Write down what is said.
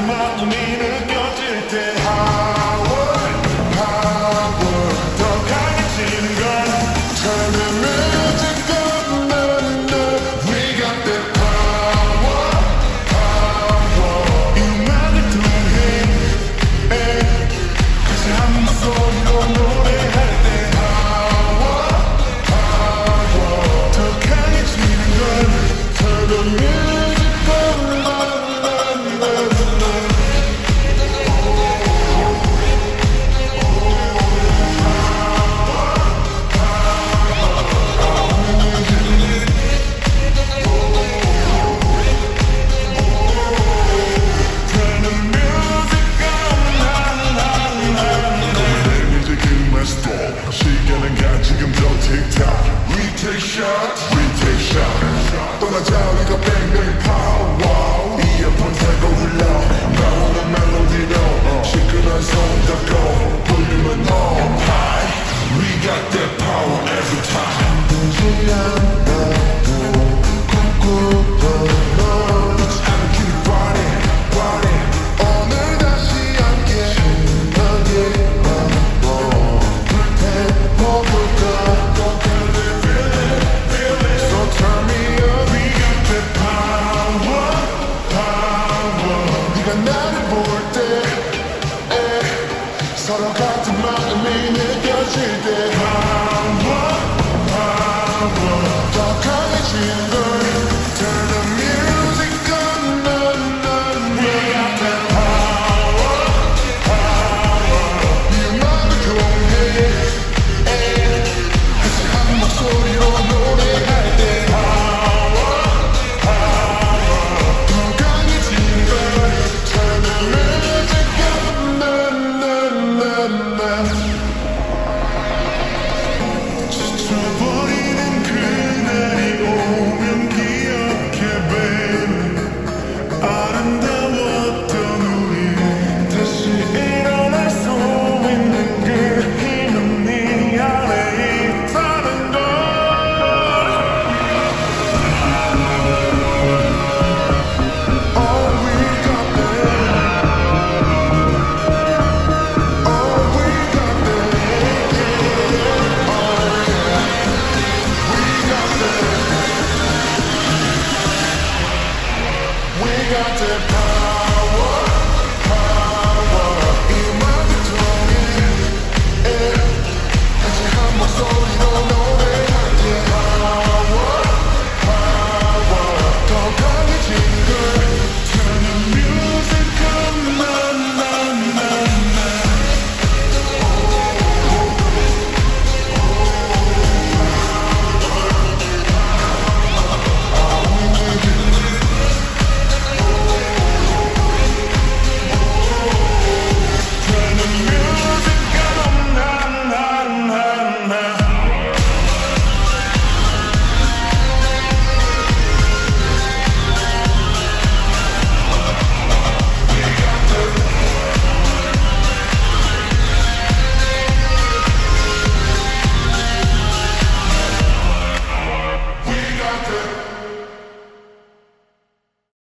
마음이 느껴질 때 Power, power 더 강해지는 건 Turn the music up, na, na. We got that power, power 이 음악을 통해 가장 소리로 노래할 때 Power, power 더 강해지는 건 Turn the music up, na, na, na, na. Turn the music up, na, na, na, na. 이제 그만 stop. 시간은 가 지금 더 틱탁. We take shots, we take shots. 떠나자 우리가 뱅뱅 power. 이어폰 달고 흘러 나오는 멜로디로 시끄러운 손 잡고 볼륨은 on high.